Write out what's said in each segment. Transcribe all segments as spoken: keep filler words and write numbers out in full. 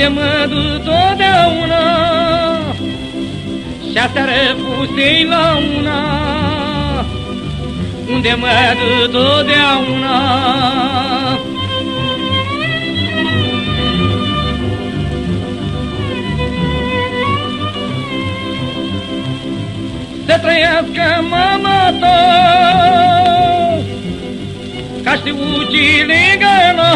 unde mă duc totdeauna, și aseară fusei la una, unde mă duc totdeauna. Să trăiască mama ta, ca știu ce legănă.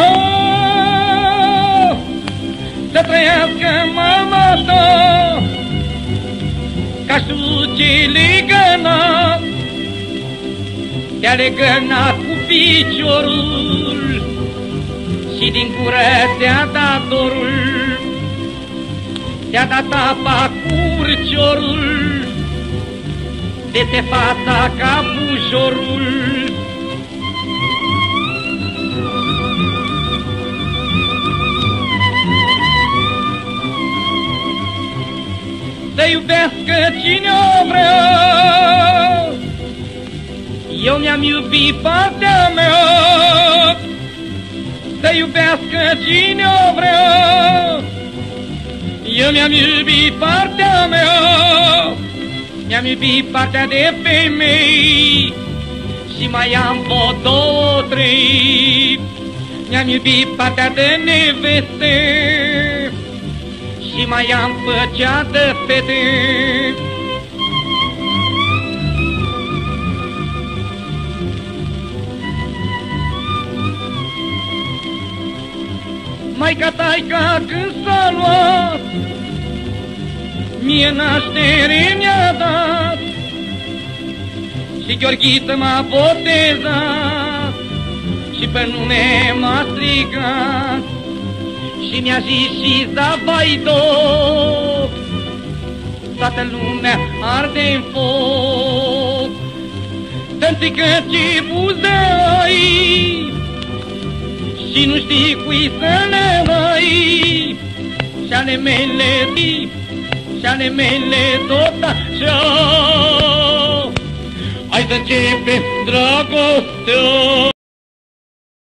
Să trăiască mama ta, ca știu ce legănă. Te-a legănat cu piciorul și din gură te-a dat dorul. Te-a dat apa cu urciorul, de-te fața ca bușorul. Să iubească cine o vrea, eu mi-am iubit partea mea. Să iubească cine o vrea, eu mi-am iubit partea mea. Mi-am iubit partea de femei și mai am vreo două, trei. Mi-am iubit partea de neveste și mai am pe cea de fete. Maica taica când s-a luat, mie naștere mi-a dat și Gheorghiță m-a botezat și pe nume m-a strigat și mi-a zis și Zavaidoc, toată lumea arde în foc. Dă-mi că ce buze ai și nu știi cui să le dai, și ale mele și ale mele tot așa. Hai să începem dragostea.